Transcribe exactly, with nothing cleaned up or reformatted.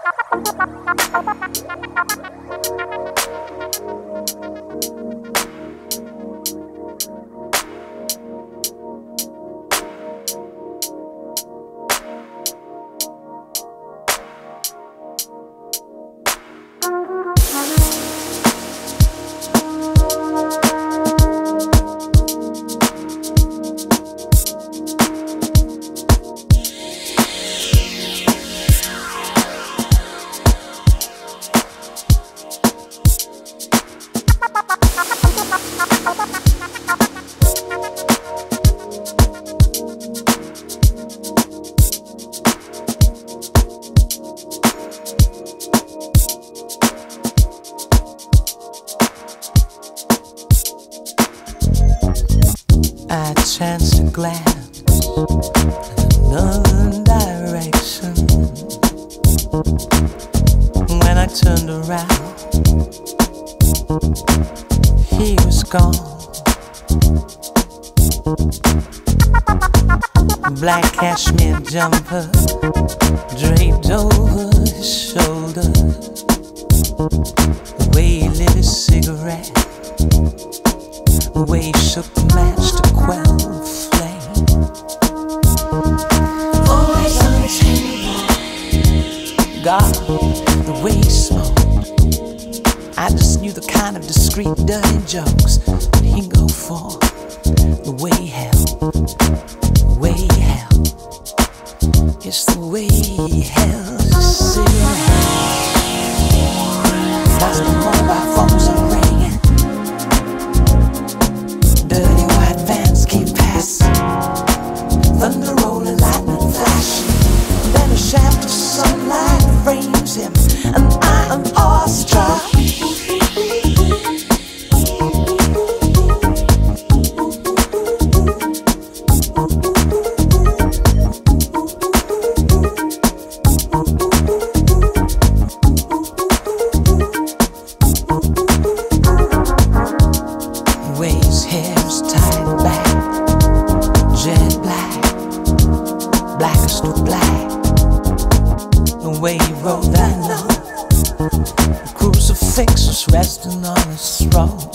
I chanced to glance in another direction. When I turned around, he was gone. Black cashmere jumper draped over his shoulders. The way he lit his cigarette, the way he shook the match to quell the flame. Always on the table. God, the way he smoked, I just knew the kind of discreet, dirty jokes that he'd go for. The way he held, the way he held, it's the way he held his cigarette. That's the mobile phones are ringing. Dirty white vans keep passing, thunder rolling, lightning flashing. Then a shaft of sunlight frames him, and I am awestruck. His hair's tied back, jet black, blackest of black. The way he wrote that note, the crucifix was resting on his throat.